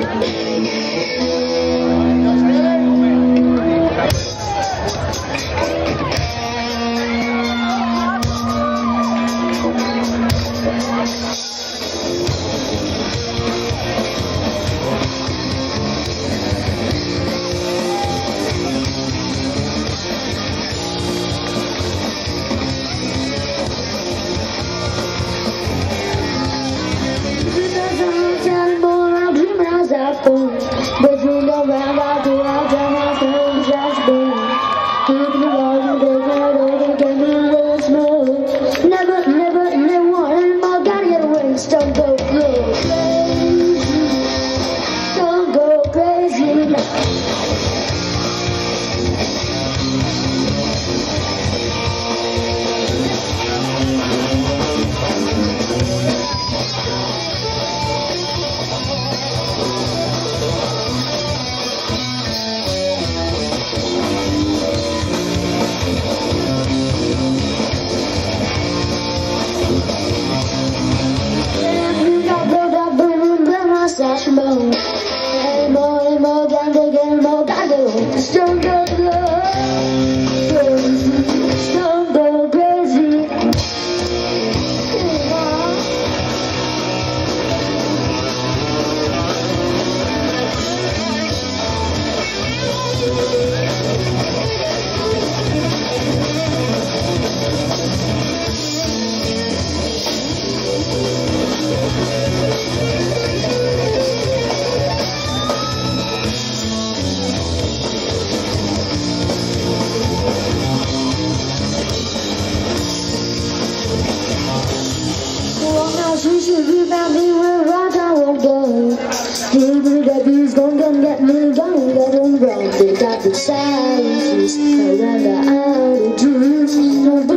But you know where I do, I don't have to just be. Keep me on the road, get me real smooth. Never want anymore, gotta get away, don't go crazy. Don't go crazy. More, gotta go. Don't go crazy. Don't go crazy. She should be about me where I won't go. Give me that beat's gonna get me going, get them wrong. They got the silences around the outer juice.